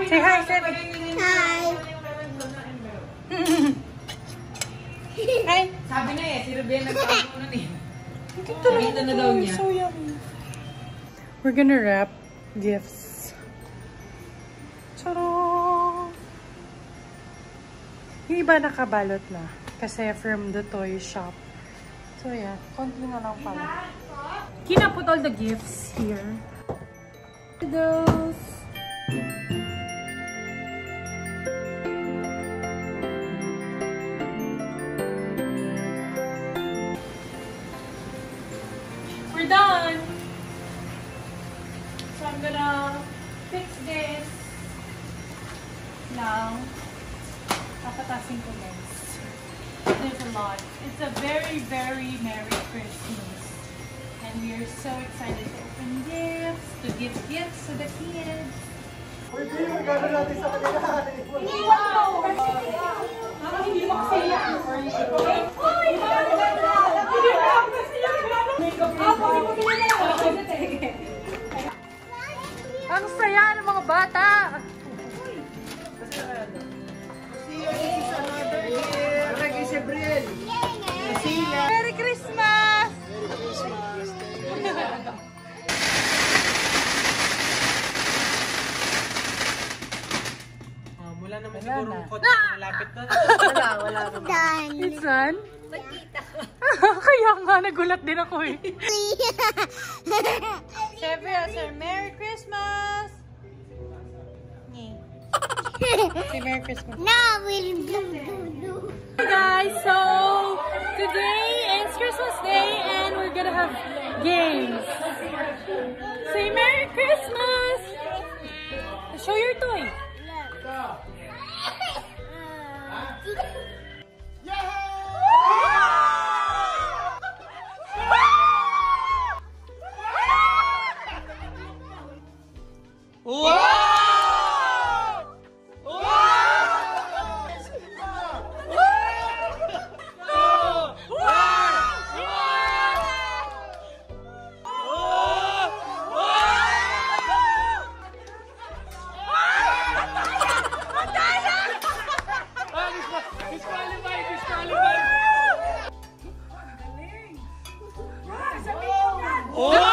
Say hi, Sebi. Hi. Hi. Sabi na eh, si Ruben nagtago na eh. Ito na daw niya. So yummy. We're gonna wrap gifts. Charot! Yung iba nakabalot na. Kasi from the toy shop. So yeah, konti na lang pala. Kina put all the gifts here. Those. We're done. So I'm gonna fix this now. Papatasin ko guys. There's a lot. It's a very, very Merry Christmas. And we are so excited to open gifts, to give gifts to the kids. Wow! Hindi mo kasi yan. Ang saya ng mga bata! Merry Christmas! Mula naman siguro kung malapit na. Wala. Done. It's done? Kaya nga, nagulat din ako eh. Siyempre, sir, Merry Christmas! Say Merry Christmas. No, we'll do. Hey guys, so today is Christmas Day and we're gonna have games. Say Merry Christmas! Show your toy. Oh!